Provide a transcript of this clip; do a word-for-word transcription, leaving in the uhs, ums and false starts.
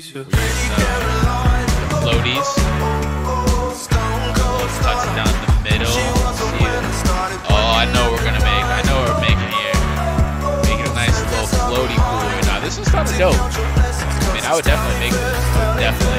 Floaties. Touch down the middle. Oh, I know what we're gonna make. I know what we're making here. Making a nice little floaty cooler. Now this is kind of dope. I mean, I would definitely make this. Definitely.